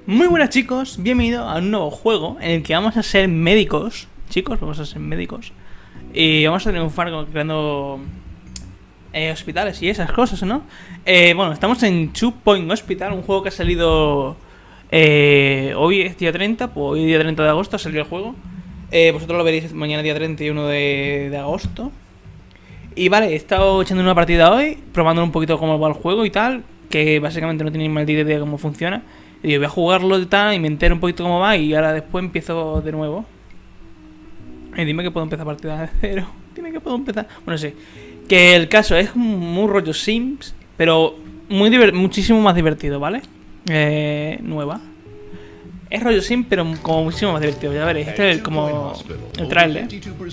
Muy buenas chicos, bienvenidos a un nuevo juego en el que vamos a ser médicos. Chicos, vamos a ser médicos y vamos a triunfar creando hospitales y esas cosas, ¿no? Bueno, estamos en Two Point Hospital, un juego que ha salido hoy es día 30, pues hoy día 30 de agosto ha salido el juego. Vosotros lo veréis mañana día 31 de agosto. Y vale, he estado echando una partida hoy, probando un poquito cómo va el juego y tal, que básicamente no tenía ni maldita idea de cómo funciona. Y digo, voy a jugarlo y tal, y me entero un poquito cómo va, y ahora después empiezo de nuevo. Dime que puedo empezar partida de cero. Dime que puedo empezar. Bueno, sí. Que el caso es muy rollo Sims, pero muchísimo más divertido, ¿vale? Nueva. Es rollo Sims, pero como muchísimo más divertido. Ya veréis, este es como el trailer.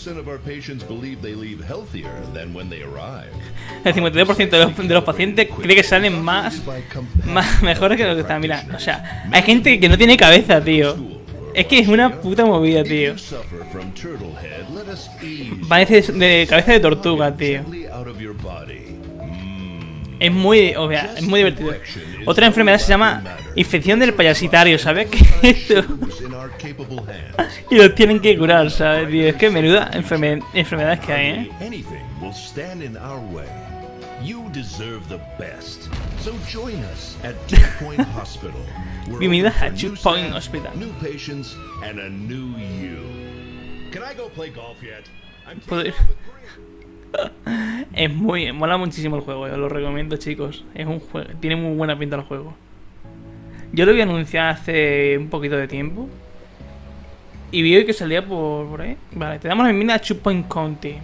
El 52% de los pacientes cree que salen más mejores que los que están. Mira, o sea, hay gente que no tiene cabeza, tío. Es que es una puta movida, tío. Parece de cabeza de tortuga, tío. Es muy, obvia, es muy divertido. Otra enfermedad se llama infección del payasitario, ¿sabes qué es esto? Y los tienen que curar, ¿sabes, tío? Es que menuda enfermedades que hay, ¿eh? Bienvenidos a Two Point Hospital. ¿Puedo ir? Mola muchísimo el juego, os lo recomiendo, chicos. Es un juego, tiene muy buena pinta el juego. Yo lo vi anunciar hace un poquito de tiempo y vi hoy que salía por ahí. Vale, te damos la bienvenida a Two Point County.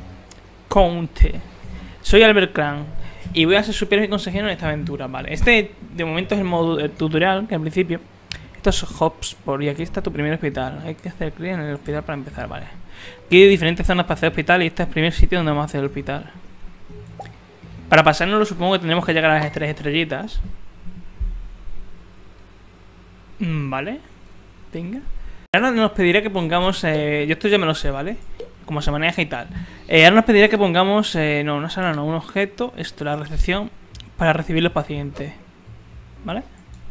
Soy Albert Cran y voy a ser superior y consejero en esta aventura. Vale, este de momento es el modo tutorial, que al principio. Esto es Hotspot y aquí está tu primer hospital. Hay que hacer clic en el hospital para empezar, vale. Aquí hay diferentes zonas para hacer hospital y este es el primer sitio donde vamos a hacer el hospital. Para pasárnoslo supongo que tendremos que llegar a las 3 estrellitas. Vale. Venga. Ahora nos pedirá que pongamos... yo esto ya me lo sé, ¿vale? Cómo se maneja y tal. Ahora nos pedirá que pongamos... no, una sala no, un objeto. Esto, la recepción para recibir los pacientes. ¿Vale?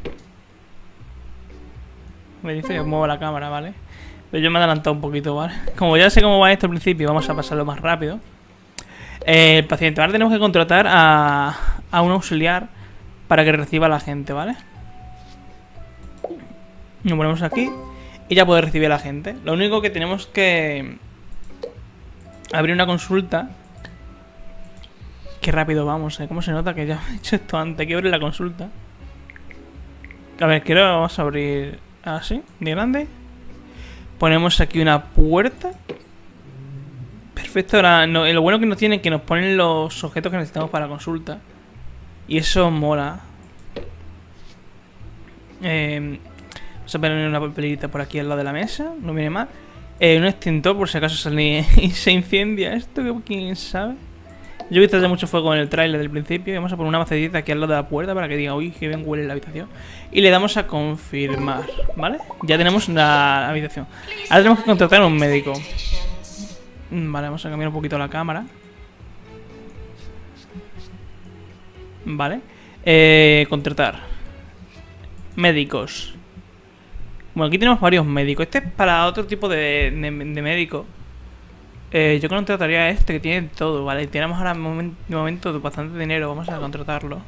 Me dice que muevo la cámara, ¿vale? Pero yo me he adelantado un poquito, ¿vale? Como ya sé cómo va esto al principio, vamos a pasarlo más rápido. El paciente. Ahora tenemos que contratar a un auxiliar para que reciba a la gente, ¿vale? Nos ponemos aquí y ya puede recibir a la gente. Lo único que tenemos que abrir una consulta. Qué rápido vamos, ¿eh? ¿Cómo se nota que ya he hecho esto antes? Hay que abrir la consulta. A ver, vamos a abrir así, de grande. Ponemos aquí una puerta. Perfecto, ahora no, lo bueno que nos tiene es que nos ponen los objetos que necesitamos para la consulta. Y eso mola. Vamos a poner una papelita por aquí al lado de la mesa. No viene mal. Un extintor por si acaso sale y se incendia esto, que quién sabe. Yo he visto ya mucho fuego en el tráiler del principio. Vamos a poner una macetita aquí al lado de la puerta para que diga, uy, que bien huele la habitación. Y le damos a confirmar, ¿vale? Ya tenemos la habitación. Ahora tenemos que contratar a un médico. Vale, vamos a cambiar un poquito la cámara. Vale. Contratar médicos. Bueno, aquí tenemos varios médicos. Este es para otro tipo de médico. Yo contrataría a este que tiene todo, ¿vale? Tenemos ahora de momento bastante dinero. Vamos a contratarlo.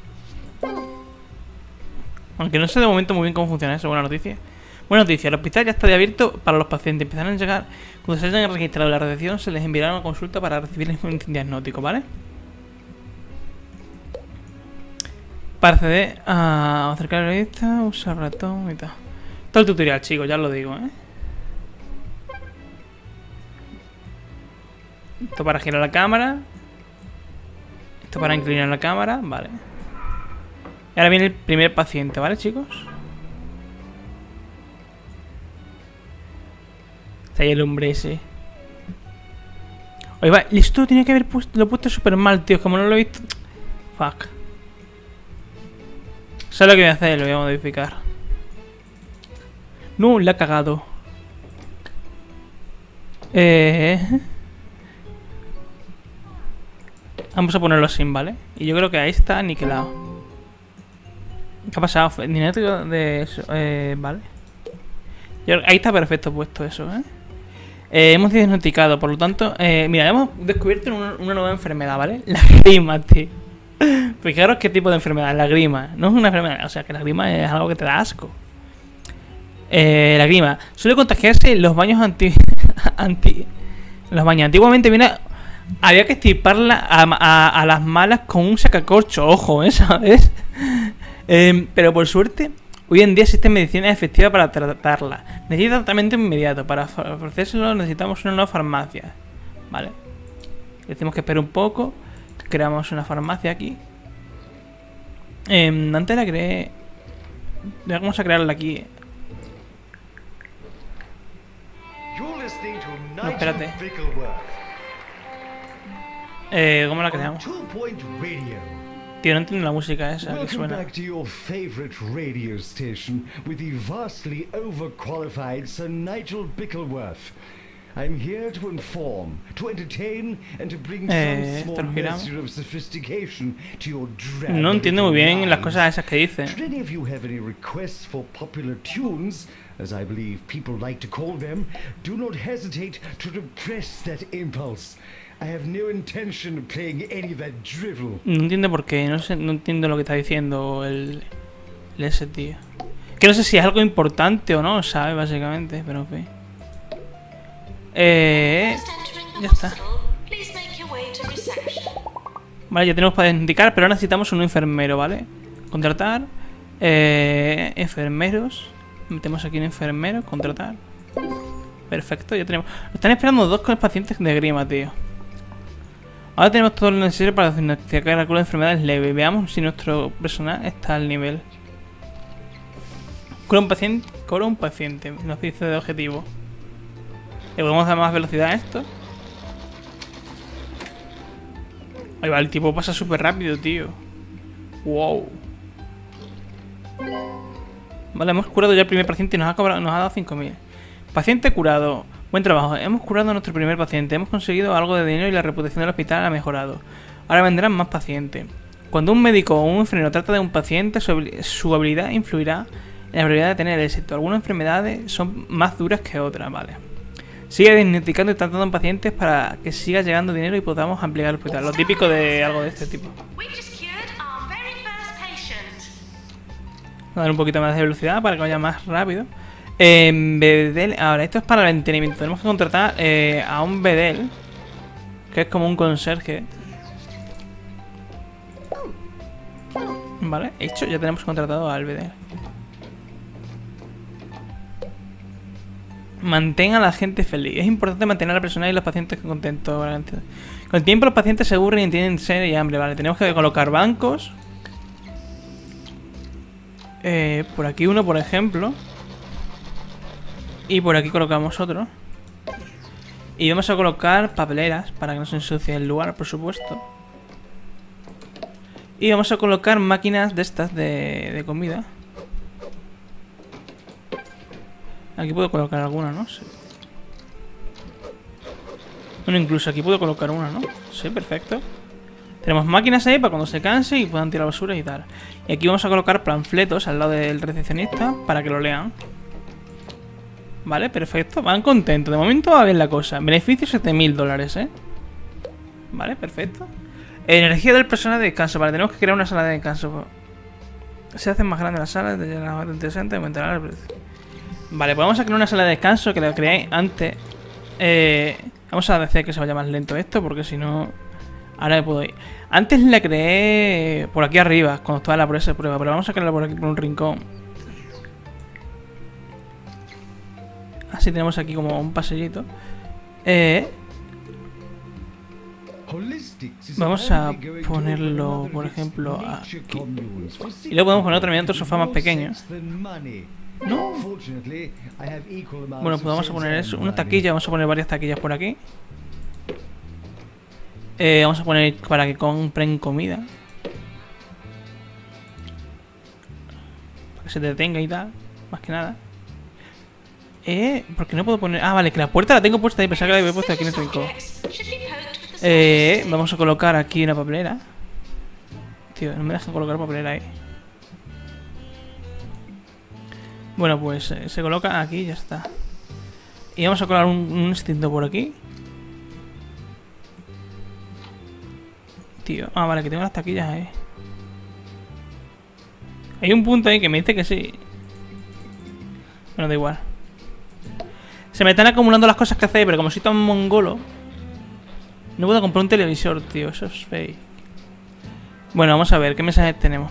Aunque no sé de momento muy bien cómo funciona eso. Buena noticia. Buena noticia, el hospital ya está abierto para los pacientes. Empezarán a llegar. Cuando se hayan registrado la recepción, se les enviará una consulta para recibir un diagnóstico, ¿vale? Para acceder a acercar la lista, usar ratón y tal. Todo el tutorial, chicos, ya os lo digo, ¿eh? Esto para girar la cámara. Esto para inclinar la cámara, vale. Y ahora viene el primer paciente, ¿vale, chicos? Está ahí el hombre ese. Oye, va, esto tenía que haber puesto... Lo he puesto súper mal, tío. Como no lo he visto... Fuck. ¿Sabes lo que voy a hacer? Lo voy a modificar. No, la ha cagado. Vamos a ponerlo sin, ¿vale? Y yo creo que ahí está aniquilado. ¿Qué ha pasado? Dinero de eso. Vale. Ahí está perfecto puesto eso, hemos diagnosticado, por lo tanto, mira, hemos descubierto una nueva enfermedad, ¿vale? La grima, tío. Fijaros qué tipo de enfermedad, la grima. No es una enfermedad, o sea, que la grima es algo que te da asco. La grima suele contagiarse en los baños los baños. Antiguamente había que estirparla a las malas con un sacacorcho, ojo, ¿sabes? Pero por suerte, hoy en día existe medicina efectiva para tratarla. Necesita tratamiento inmediato. Para ofrecérselo necesitamos una nueva farmacia. Vale. Decimos que espere un poco. Creamos una farmacia aquí. Antes la creé. Vamos a crearla aquí. No, espérate. ¿Cómo la creamos? Tío, no entiendo la música esa que suena. Back to your favorite radio station with the vastly overqualified Sir Nigel Bickleworth. I'm here to inform, to entertain, and to bring some small measure of sophistication to your drab. No entiendo muy bien las cosas esas que dice. Should any of you have any requests for popular tunes, as I believe people like to call them, do not hesitate to repress that impulse. I have no intention of playing any of that drivel. No entiendo por qué, no entiendo lo que está diciendo ese tío. Que no sé si es algo importante o no, ¿sabes? Básicamente, pero en fin. Ya está. Vale, ya tenemos para indicar, pero ahora necesitamos un enfermero, ¿vale? Contratar. Enfermeros. Metemos aquí un enfermero, contratar. Perfecto, ya tenemos. Nos están esperando 2 pacientes de grima, tío. Ahora tenemos todo lo necesario para diagnosticar alguna enfermedad leve. Veamos si nuestro personal está al nivel. Cura un paciente. Nos dice de objetivo. ¿Le podemos dar más velocidad a esto? Ahí va, el tipo pasa súper rápido, tío. Wow. Vale, hemos curado ya el primer paciente y nos ha dado 5.000. Paciente curado. Buen trabajo. Hemos curado a nuestro primer paciente. Hemos conseguido algo de dinero y la reputación del hospital ha mejorado. Ahora vendrán más pacientes. Cuando un médico o un enfermero trata de un paciente, su habilidad influirá en la probabilidad de tener éxito. Algunas enfermedades son más duras que otras, vale. Sigue diagnosticando y tratando en pacientes para que siga llegando dinero y podamos ampliar el hospital. Lo típico de algo de este tipo. Vamos a dar un poquito más de velocidad para que vaya más rápido. Ahora, esto es para el mantenimiento. Tenemos que contratar a un bedel, que es como un conserje. Vale, hecho, ya tenemos contratado al bedel. Mantenga a la gente feliz. Es importante mantener a la persona y los pacientes contentos. Con el tiempo los pacientes se aburren y tienen sed y hambre. Vale, tenemos que colocar bancos. Por aquí uno, por ejemplo. Y por aquí colocamos otro. Y vamos a colocar papeleras para que no se ensucie el lugar, por supuesto. Y vamos a colocar máquinas de estas de comida. Aquí puedo colocar alguna, ¿no? Sí. Bueno, incluso aquí puedo colocar una, ¿no? Sí, perfecto. Tenemos máquinas ahí para cuando se canse y puedan tirar basura y tal. Y aquí vamos a colocar panfletos al lado del recepcionista para que lo lean. Vale, perfecto. Van contentos. De momento va bien la cosa. Beneficio 7.000 dólares, ¿eh? Vale, perfecto. Energía del personal de descanso. Vale, tenemos que crear una sala de descanso. Se hacen más grandes las salas. De la más interesante, aumentará el precio. Vale, pues vamos a crear una sala de descanso que la creé antes. Vamos a decir que se vaya más lento esto, porque si no... Ahora me puedo ir. Antes la creé por aquí arriba, cuando estaba la prueba, pero vamos a crearla por aquí, por un rincón. Así tenemos aquí como un pasillito. Vamos a ponerlo, por ejemplo, aquí. Y luego podemos poner otro sofá más pequeño. ¿No? Bueno, pues vamos a poner eso. Una taquilla, vamos a poner varias taquillas por aquí. Vamos a poner para que compren comida. Para que se detenga y tal. Más que nada. Porque no puedo poner... Ah, vale, que la puerta la tengo puesta ahí. Pensaba que la había puesto aquí en el rincón. Vamos a colocar aquí una papelera. Tío, no me dejan colocar papelera ahí. Bueno, pues se coloca aquí y ya está. Y vamos a colar un extinto por aquí. Tío. Ah, vale, que tengo las taquillas ahí. Hay un punto ahí que me dice que sí. Bueno, da igual. Se me están acumulando las cosas que hacéis, pero como soy tan mongolo, no puedo comprar un televisor, tío. Eso es fake. Bueno, vamos a ver, ¿qué mensajes tenemos?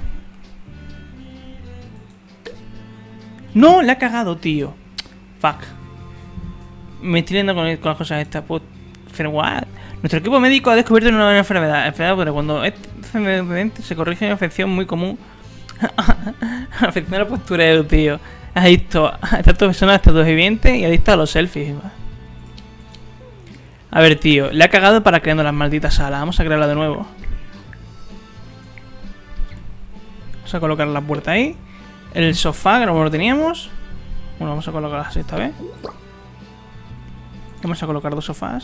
¡No! Le ha cagado, tío. Fuck. Me estoy liando con las cosas estas. Pues, what? Nuestro equipo médico ha descubierto una nueva enfermedad. Pero cuando este antecedente se corrige una infección muy común. Afección a la postureo, tío. Adicto a estas personas, estos vivientes y adicto a los selfies. A ver, tío. Le ha cagado para creando las malditas salas. Vamos a crearla de nuevo. Vamos a colocar la puerta ahí. El sofá, que no lo teníamos. Bueno, vamos a colocar así esta vez. Vamos a colocar 2 sofás.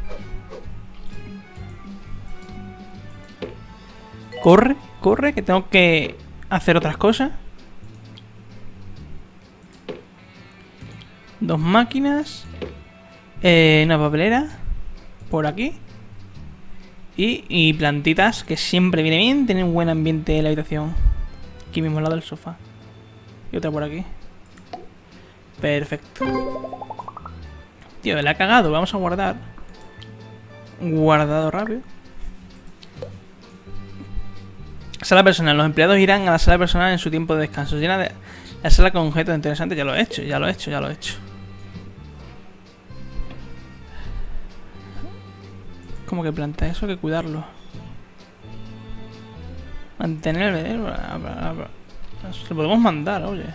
Corre, corre, que tengo que hacer otras cosas. 2 máquinas. Una papelera. Por aquí. Y plantitas, que siempre viene bien tener un buen ambiente en la habitación. Aquí mismo al lado del sofá. Y otra por aquí. Perfecto. Tío, le ha cagado. Vamos a guardar. Guardado rápido. Sala personal. Los empleados irán a la sala personal en su tiempo de descanso. Llena de la sala con objetos interesantes. Ya lo he hecho, ya lo he hecho, ya lo he hecho. ¿Cómo que planta eso? Hay que cuidarlo. Mantener el bebé. Lo podemos mandar, oye.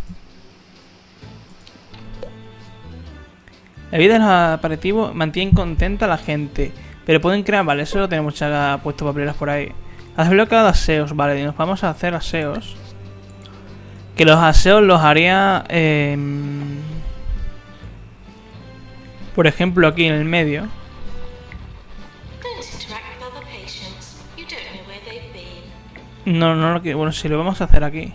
La vida de los aperitivos mantiene contenta a la gente. Pero pueden crear, vale, eso lo tenemos ya puesto papeleras por ahí. Has bloqueado aseos, vale, y nos vamos a hacer aseos. Que los aseos los haría... por ejemplo, aquí en el medio. No, no lo quiero. Bueno, si lo vamos a hacer aquí.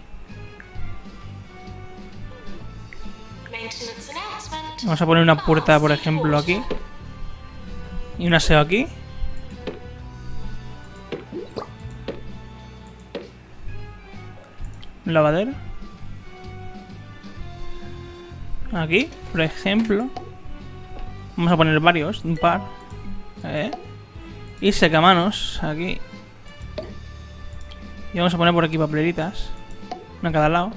Vamos a poner una puerta, por ejemplo, aquí. Y un aseo aquí. Un lavadero. Aquí, por ejemplo. Vamos a poner varios, un par. Y secamanos aquí. Y vamos a poner por aquí papeleritas. Una a cada lado.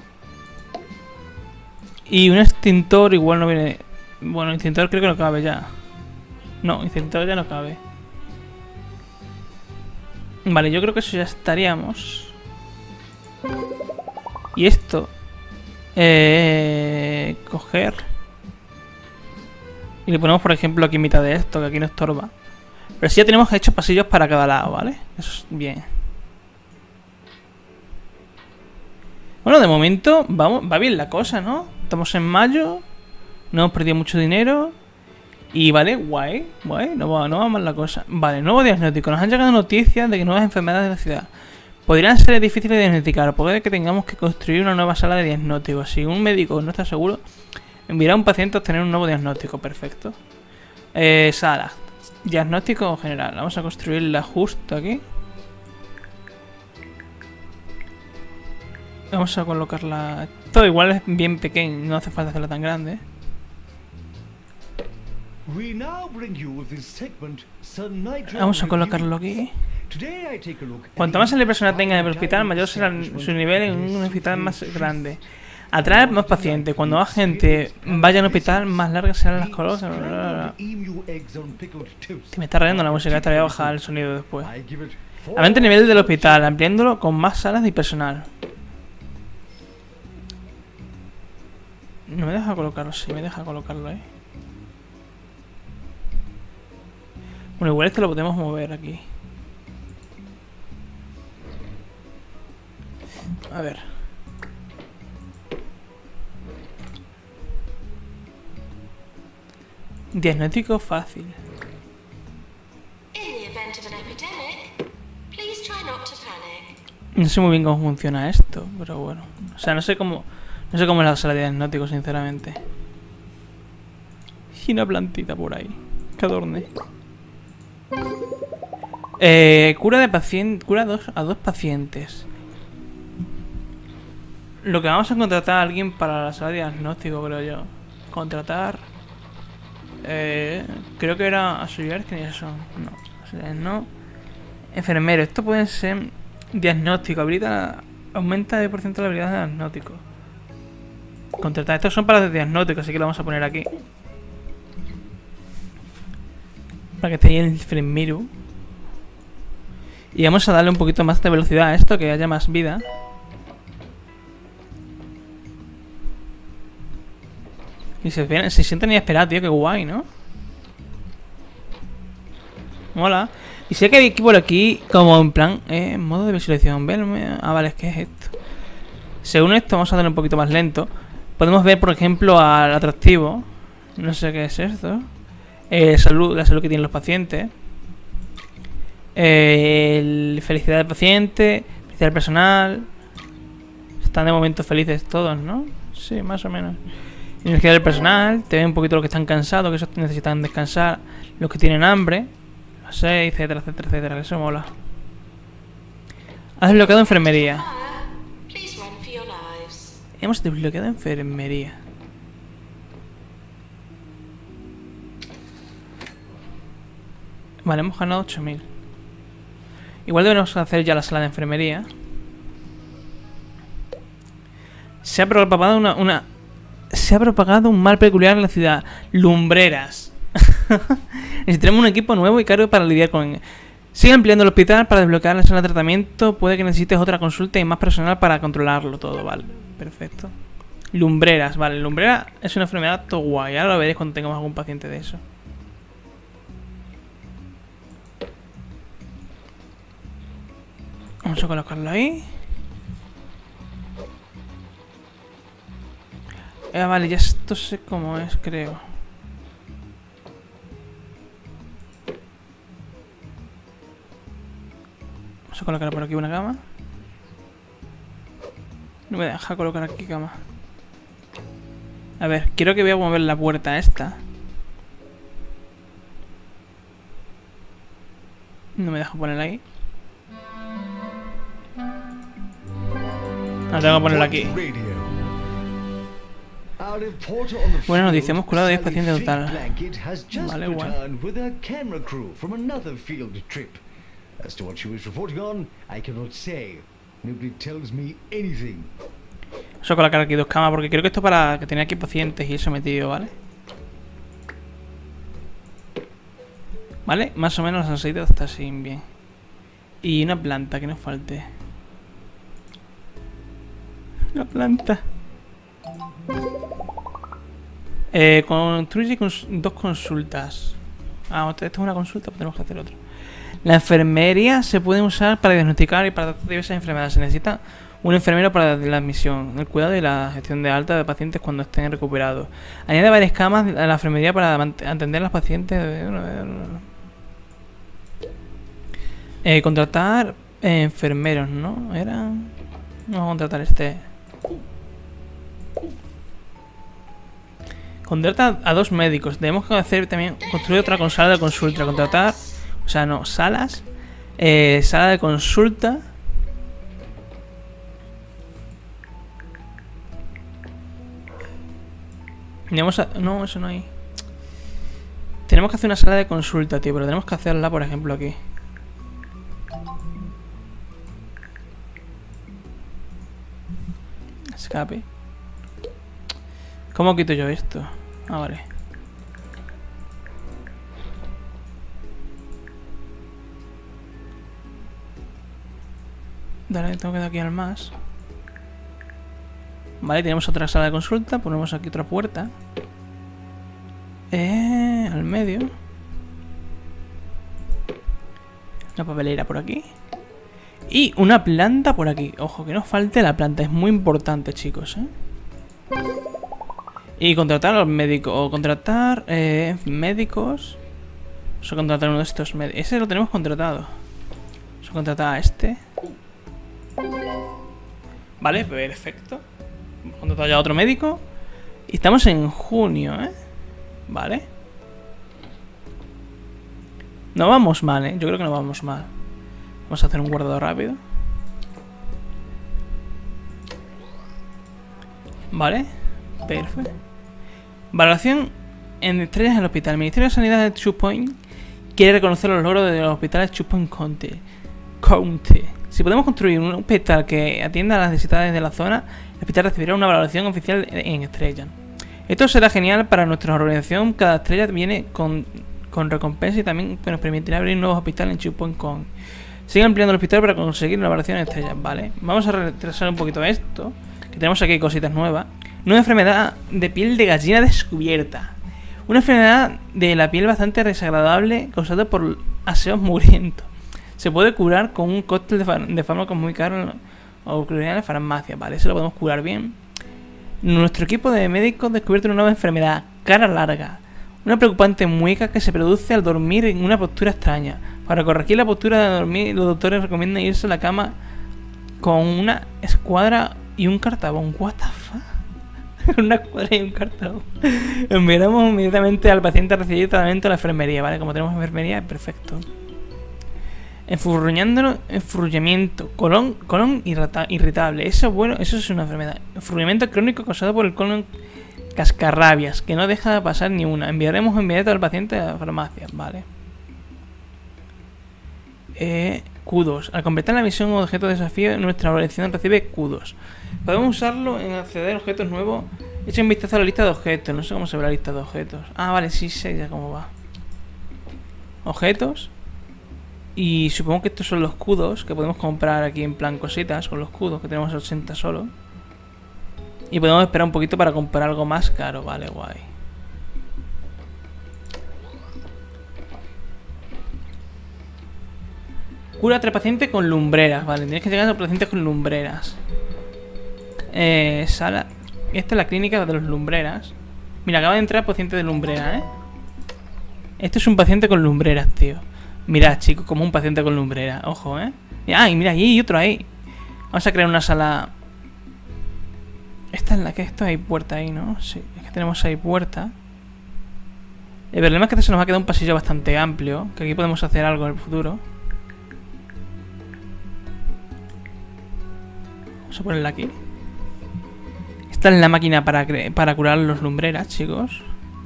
Y un extintor igual no viene... Bueno, el extintor creo que no cabe ya. No, el extintor ya no cabe. Vale, yo creo que eso ya estaríamos. Y esto... coger... Y le ponemos, por ejemplo, aquí en mitad de esto, que aquí no estorba. Pero sí ya tenemos hechos pasillos para cada lado, ¿vale? Eso es bien. Bueno, de momento va bien la cosa, ¿no? Estamos en mayo. No hemos perdido mucho dinero. Y vale, guay, guay. No va mal la cosa. Vale, nuevo diagnóstico. Nos han llegado noticias de que nuevas enfermedades de la ciudad podrían ser difíciles de diagnosticar. Puede que tengamos que construir una nueva sala de diagnóstico. Si un médico no está seguro, enviará a un paciente a obtener un nuevo diagnóstico. Perfecto. Sala. Diagnóstico general. Vamos a construirla justo aquí. Vamos a colocarla... Todo igual es bien pequeño, no hace falta hacerla tan grande. Vamos a colocarlo aquí. Cuanto más el personal tenga en el hospital, mayor será su nivel en un hospital más grande. Atraer más pacientes. Cuando más gente vaya al hospital, más largas serán las colosas. Me está rayando la música, esta voy a bajar el sonido después. Aumenta el nivel del hospital, ampliándolo con más salas y personal. No me deja colocarlo, sí, me deja colocarlo ahí. Bueno, igual este lo podemos mover aquí. A ver. Diagnóstico fácil. No sé muy bien cómo funciona esto, pero bueno. O sea, no sé cómo... No sé cómo es la sala de diagnóstico, sinceramente. Y una plantita por ahí. Que adorne. Cura de paciente. Cura a 2 pacientes. Lo que vamos a contratar a alguien para la sala de diagnóstico, creo yo. Contratar. Creo que era auxiliares, que ni son. No, auxiliares no. Enfermero. Esto puede ser diagnóstico. Aumenta el % de la habilidad de diagnóstico. Contratar. Estos son para el diagnóstico, así que lo vamos a poner aquí. Para que esté ahí el enfermero. Y vamos a darle un poquito más de velocidad a esto, que haya más vida. Y se sienten ahí a esperar, tío, qué guay, ¿no? Mola. Y sé que hay por aquí, como en plan, modo de visualización. Ah, vale, es que es esto. Según esto, vamos a darle un poquito más lento. Podemos ver, por ejemplo, al atractivo. No sé qué es esto. La salud que tienen los pacientes. Felicidad del paciente. Felicidad del personal. Están de momento felices todos, ¿no? Sí, más o menos. Energía del personal. Te ven un poquito los que están cansados, que esos necesitan descansar. Los que tienen hambre. No sé, etcétera, etcétera, etcétera. Eso mola. Has desbloqueado enfermería. Hemos desbloqueado enfermería. Vale, hemos ganado 8000. Igual debemos hacer ya la sala de enfermería. Se ha propagado un mal peculiar en la ciudad. Lumbreras. Necesitamos un equipo nuevo y caro para lidiar con... Sigue ampliando el hospital para desbloquear la sala de tratamiento. Puede que necesites otra consulta y más personal para controlarlo todo. Vale, perfecto. Lumbreras, vale. Lumbrera es una enfermedad todo guay. Ahora lo veréis cuando tengamos algún paciente de eso. Vamos a colocarlo ahí. Vale, ya esto sé cómo es, creo. Vamos a colocar por aquí una cama. No me deja colocar aquí cama. A ver, quiero que voy a mover la puerta esta. No me deja ponerla ahí. No, tengo que ponerla aquí. Buena noticia, hemos curado a 10 pacientes total. Vale, guay. Vamos a colocar aquí 2 camas porque creo que esto para que tenía aquí pacientes y eso metido, ¿vale? Vale, más o menos las han ido hasta así bien. Y una planta que nos falte. Una planta. Construye 2 consultas. Ah, esto es una consulta, pues tenemos que hacer otra. La enfermería se puede usar para diagnosticar y para tratar diversas enfermedades. Se necesita un enfermero para la admisión, el cuidado y la gestión de alta de pacientes cuando estén recuperados. Añade varias camas a la enfermería para atender a los pacientes. Contratar enfermeros, ¿no? Vamos a contratar este. Contrata a 2 médicos. Debemos hacer también construir otra sala de consulta. Contratar, o sea, no, salas. Sala de consulta. No, eso no hay. Tenemos que hacer una sala de consulta, tío, pero tenemos que hacerla, por ejemplo, aquí. Escape. ¿Cómo quito yo esto? Ah, vale. Dale, tengo que dar aquí al más. Vale, tenemos otra sala de consulta. Ponemos aquí otra puerta. Al medio. Una papelera por aquí. Y una planta por aquí. Ojo, que no falte la planta. Es muy importante, chicos, Y contratar a los médicos. O contratar médicos. Vamos a contratar uno de estos médicos. Ese lo tenemos contratado. Vamos a contratar a este. Vale, perfecto. Vamos a contratado ya a otro médico. Y estamos en junio, ¿eh? Vale. No vamos mal, ¿eh? Yo creo que no vamos mal. Vamos a hacer un guardado rápido. Vale. Perfecto. Valoración en estrellas en el hospital. El Ministerio de Sanidad de Two Point quiere reconocer los logros de los hospitales Two Point County. Si podemos construir un hospital que atienda a las necesidades de la zona, el hospital recibirá una valoración oficial en estrellas. Esto será genial para nuestra organización. Cada estrella viene con recompensa y también nos permitirá abrir nuevos hospitales en Two Point County. Sigue ampliando el hospital para conseguir una valoración en estrellas. Vale, vamos a retrasar un poquito esto, que tenemos aquí cositas nuevas. Nueva enfermedad de piel de gallina descubierta. Una enfermedad de la piel bastante desagradable causada por aseos mugrientos. Se puede curar con un cóctel de fármacos muy caros o en la farmacia. Vale, eso lo podemos curar bien. Nuestro equipo de médicos ha descubierto una nueva enfermedad, cara larga. Una preocupante mueca que se produce al dormir en una postura extraña. Para corregir la postura de dormir, los doctores recomiendan irse a la cama con una escuadra y un cartabón. What the fuck? Una escuadra y un cartabón. Enviaremos inmediatamente al paciente a recibir tratamiento a la enfermería, ¿vale? Como tenemos enfermería, perfecto. Enfurruñamiento. Colon irritable. Eso es bueno, eso es una enfermedad. Enfurruñamiento crónico causado por el colon cascarrabias, que no deja de pasar ni una. Enviaremos inmediato al paciente a la farmacia, ¿vale? Kudos. Al completar la misión o objeto de desafío, nuestra organización recibe kudos. Podemos usarlo en acceder a objetos nuevos. Echa un vistazo a la lista de objetos. No sé cómo se ve la lista de objetos. Ah, vale, sí sé ya cómo va. Objetos. Y supongo que estos son los kudos que podemos comprar aquí en plan cositas con los kudos, que tenemos 80 solo. Y podemos esperar un poquito para comprar algo más caro. Vale, guay. Cura a 3 pacientes con lumbreras. Vale, tienes que llegar a pacientes con lumbreras. Sala. Esta es la clínica de los lumbreras. Mira, acaba de entrar paciente de lumbrera, ¿eh? Esto es un paciente con lumbreras, tío. Mirad, chicos, como un paciente con lumbrera. Ojo, ¿eh? Ah, y mira, ahí hay otro ahí. Vamos a crear una sala. Esta es la que... Esto hay puerta ahí, ¿no? Sí, es que tenemos ahí puerta. El problema es que se nos va a quedar un pasillo bastante amplio. Que aquí podemos hacer algo en el futuro. Vamos a ponerla aquí. Esta es la máquina para curar los lumbreras, chicos.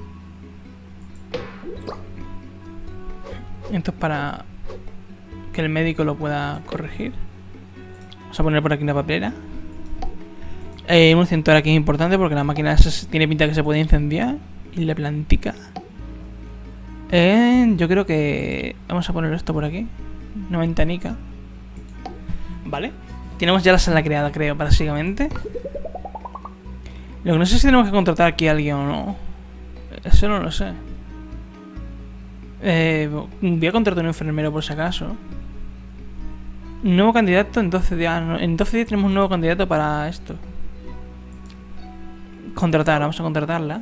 Esto es para que el médico lo pueda corregir. Vamos a poner por aquí una papelera. Un extintor aquí es importante porque la máquina tiene pinta que se puede incendiar. Y la plantica. Yo creo que... Vamos a poner esto por aquí. Una ventanica. Vale. Tenemos ya la sala creada, creo, básicamente. Lo que no sé si tenemos que contratar aquí a alguien o no. Eso no lo sé. Voy a contratar un enfermero por si acaso. Nuevo candidato en 12 días. En 12 días tenemos un nuevo candidato para esto. Contratar, vamos a contratarla.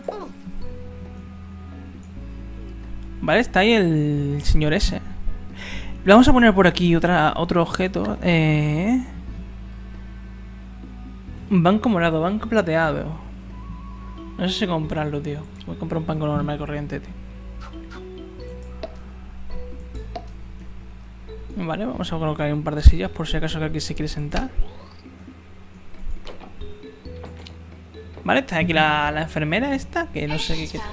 Vale, está ahí el señor ese. Le vamos a poner por aquí otro objeto. Banco morado, banco plateado. No sé si comprarlo, tío. Voy a comprar un banco normal y corriente, tío. Vale, vamos a colocar ahí un par de sillas por si acaso que aquí se quiere sentar. Vale, está aquí la enfermera esta, que no sé qué...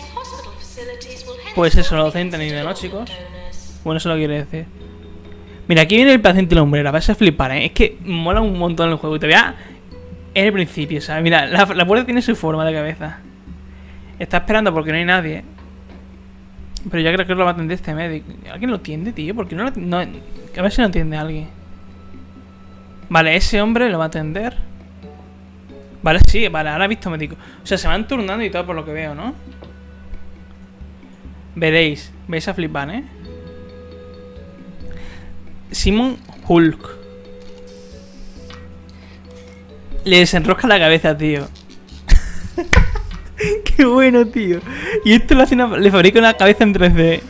Pues eso, lo docente ni de no, chicos. Bueno, eso lo quiere decir. Mira, aquí viene el paciente lumbrera, vais a flipar, ¿eh? Es que mola un montón el juego y todavía en el principio, ¿sabes? Mira, la puerta tiene su forma de cabeza. Está esperando porque no hay nadie. Pero ya creo que lo va a atender este médico. ¿Alguien lo atiende, tío? Porque no, a ver si lo atiende alguien. Vale, ese hombre lo va a atender. Vale, sí, vale, ahora he visto médico. O sea, se van turnando y todo por lo que veo, ¿no? Veréis, vais a flipar, ¿eh? Simon Hulk. Le desenrosca la cabeza, tío. Qué bueno, tío. Y esto le fabrica una cabeza en 3D.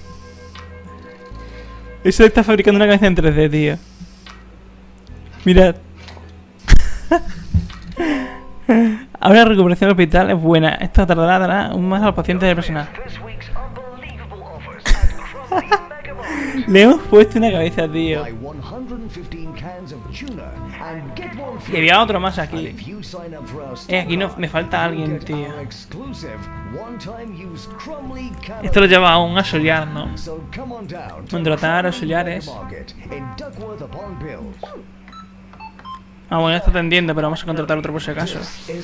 Eso está fabricando una cabeza en 3D, tío. Mirad. Ahora la recuperación del hospital es buena. Esto tardará más a los pacientes del personal. Le hemos puesto una cabeza, tío. Y había otro más aquí. Aquí no, me falta alguien, tío. Esto lo lleva a un auxiliar, ¿no? Contratar auxiliares. Ah, bueno, ya está atendiendo, pero vamos a contratar otro por si acaso.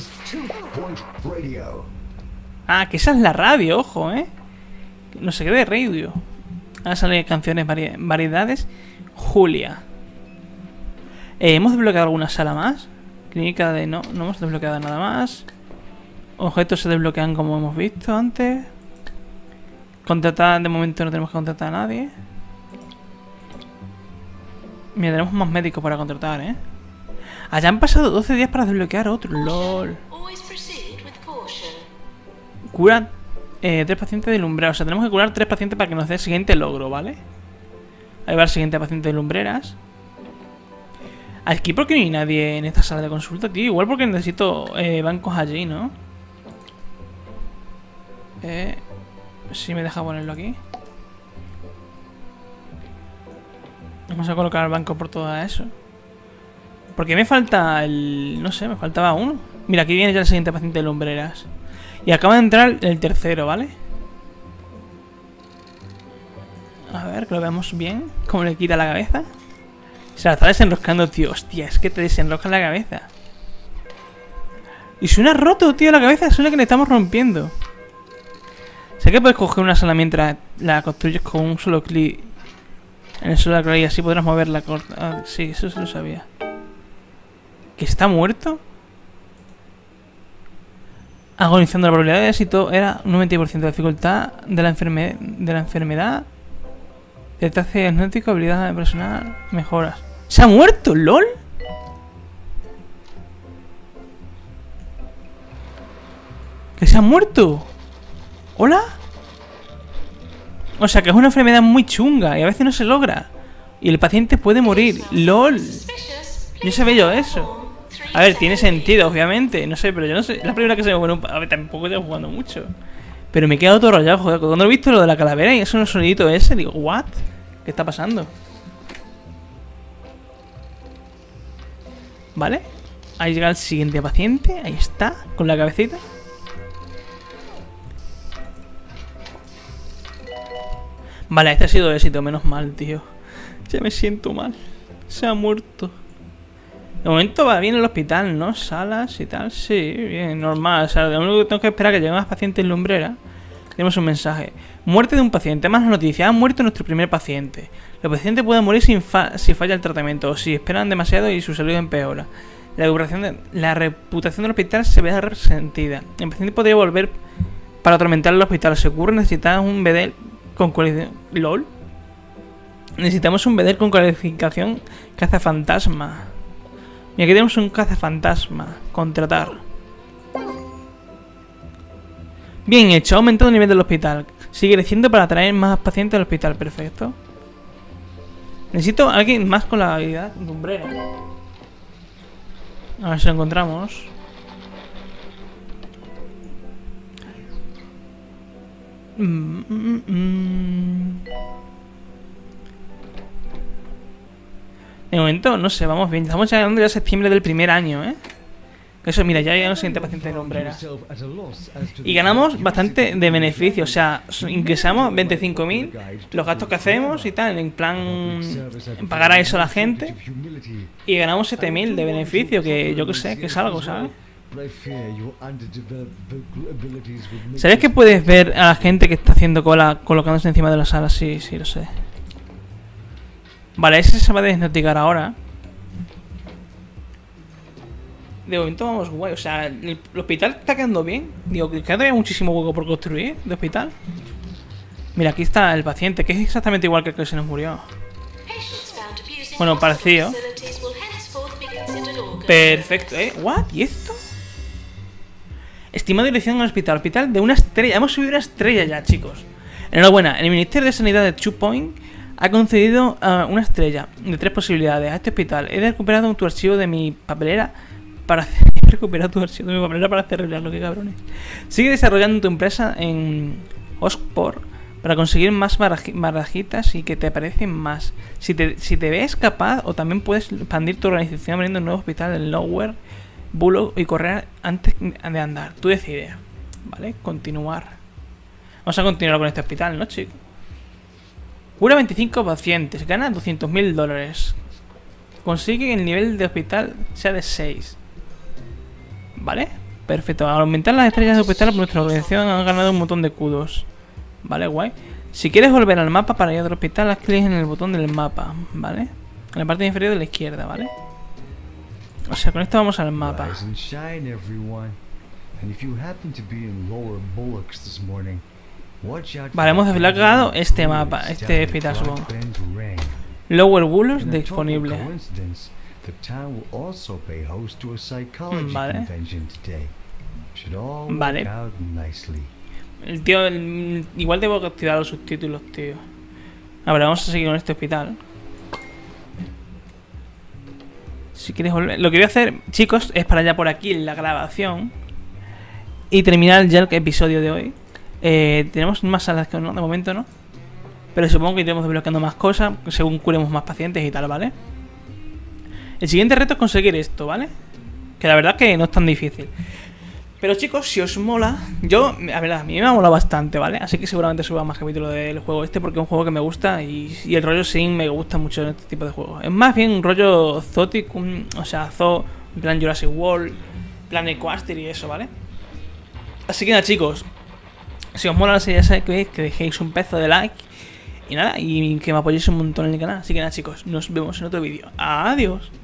Ah, que esa es la radio, ojo, no sé qué de radio. Ahora salen canciones, variedades. Julia. ¿Hemos desbloqueado alguna sala más? Clínica de... No hemos desbloqueado nada más. Objetos se desbloquean como hemos visto antes. Contratar, de momento no tenemos que contratar a nadie. Mira, tenemos más médicos para contratar, Allá han pasado 12 días para desbloquear otro. LOL. Cura 3 pacientes de lumbreras. O sea, tenemos que curar 3 pacientes para que nos dé el siguiente logro, ¿vale? Ahí va el siguiente paciente de lumbreras. Aquí porque no hay nadie en esta sala de consulta, tío. Igual porque necesito bancos allí, ¿no? Si me deja ponerlo aquí. Vamos a colocar el banco por todo eso. Porque me falta el... No sé, me faltaba uno. Mira, aquí viene ya el siguiente paciente de lumbreras. Y acaba de entrar el tercero, ¿vale? A ver, que lo veamos bien. Cómo le quita la cabeza. Se la está desenroscando, tío. Hostia, es que te desenrosca la cabeza. Y suena roto, tío, la cabeza. Suena que le estamos rompiendo. Sé que puedes coger una sala mientras la construyes con un solo clic en el suelo y así podrás moverla. Sí, eso se lo sabía. ¿Que está muerto? Agonizando. La probabilidad de éxito era un 90% de dificultad de la enfermedad. Detalle diagnóstico, habilidad personal, mejoras. ¿Se ha muerto, LOL? ¿Que se ha muerto? ¿Hola? O sea, que es una enfermedad muy chunga y a veces no se logra. Y el paciente puede morir. LOL. Yo sabía yo eso. A ver, tiene sentido, obviamente. No sé, pero yo no sé. Es la primera que se me... Bueno, a ver, tampoco estoy jugando mucho. Pero me he quedado todo rayado, joder. Cuando he visto lo de la calavera y eso en el sonidito ese, digo, ¿what? ¿Qué está pasando? Vale. Ahí llega el siguiente paciente. Ahí está, con la cabecita. Vale, este ha sido éxito, menos mal, tío. Ya me siento mal. Se ha muerto. De momento va bien el hospital, ¿no? Salas y tal. Sí, bien, normal. O sea, lo único que tengo que esperar es que lleguen más pacientes en lumbrera. Tenemos un mensaje. Muerte de un paciente. Más noticia. Ha muerto nuestro primer paciente. Los pacientes pueden morir si falla el tratamiento o si esperan demasiado y su salud empeora. La reputación del hospital se ve resentida. El paciente podría volver para atormentar el hospital. Se ocurre necesitar un bedel con cualificación. ¿LOL? Necesitamos un bedel con cualificación cazafantasma. Y aquí tenemos un cazafantasma. Contratar. Bien hecho, ha aumentado el nivel del hospital. Sigue creciendo para atraer más pacientes al hospital. Perfecto. Necesito a alguien más con la habilidad lumbrera. A ver si lo encontramos. De momento, no sé, vamos bien. Estamos llegando ya a septiembre del primer año, Eso, mira, ya llegamos al siguiente paciente de lumbrera. Y ganamos bastante de beneficio. O sea, ingresamos 25.000. Los gastos que hacemos y tal, en plan pagar a eso a la gente. Y ganamos 7.000 de beneficio, que yo que sé, que es algo, ¿sabes? ¿Sabes que puedes ver a la gente que está haciendo cola colocándose encima de la sala? Sí, sí, lo sé. Vale, ese se va a diagnosticar ahora. De momento vamos guay. O sea, el hospital está quedando bien. Digo, que queda todavía muchísimo hueco por construir de hospital. Mira, aquí está el paciente, que es exactamente igual que el que se nos murió. Bueno, parecido. Perfecto, ¿What? ¿Y esto? Estimada dirección al hospital. Hospital de una estrella. Hemos subido una estrella ya, chicos. Enhorabuena. El Ministerio de Sanidad de 2 Point ha concedido una estrella de 3 posibilidades a este hospital. He recuperado tu archivo de mi papelera para hacer recuperar tu archivo de mi papelera para hacer arreglarlo, qué cabrones. Sigue desarrollando tu empresa en Oxport para conseguir más barajitas y que te aparecen más. Si te ves capaz, o también puedes expandir tu organización abriendo un nuevo hospital en Lower Bullock y correr antes de andar. Tú decides. ¿Vale? Continuar. Vamos a continuar con este hospital, ¿no, chicos? Cura 25 pacientes. Gana $200.000. Consigue que el nivel de hospital sea de 6. ¿Vale? Perfecto. Al aumentar las estrellas de hospital por nuestra organización han ganado un montón de kudos. Vale, guay. Si quieres volver al mapa para ir a otro hospital, haz clic en el botón del mapa. ¿Vale? En la parte inferior de la izquierda, ¿vale? O sea, con esto vamos al mapa. Vale, hemos desbloqueado este mapa, este hospital, supongo. Lower Bullock disponible. Vale. Vale. El tío, igual debo activar los subtítulos, tío. A ver, vamos a seguir con este hospital. Si quieres volver... Lo que voy a hacer, chicos, es parar ya por aquí en la grabación y terminar ya el episodio de hoy. Tenemos más salas que no, de momento no. Pero supongo que iremos desbloqueando más cosas según curemos más pacientes y tal, ¿vale? El siguiente reto es conseguir esto, ¿vale? Que la verdad que no es tan difícil. Pero chicos, si os mola, a ver, a mí me ha molado bastante, ¿vale? Así que seguramente suba más capítulos del juego este porque es un juego que me gusta y el rollo sim me gusta mucho en este tipo de juegos. Es más bien un rollo Zotic, o sea, Zoo, en plan Jurassic World, plan Equaster y eso, ¿vale? Así que nada, chicos, si os mola la serie, ya sabéis que dejéis un pedazo de like y nada, y que me apoyéis un montón en el canal. Así que nada, chicos, nos vemos en otro vídeo. Adiós.